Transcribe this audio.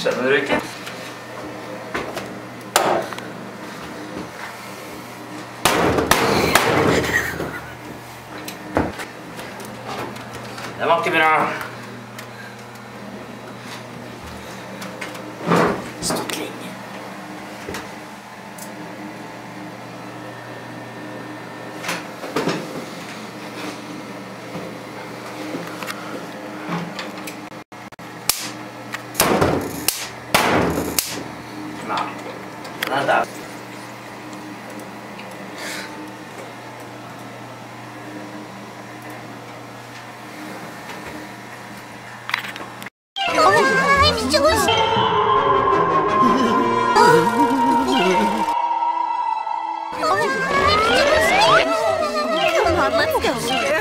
Skjønner du ikke? Det var ikke bra. Stått lenge. Nei, den er der. Come on, let's go.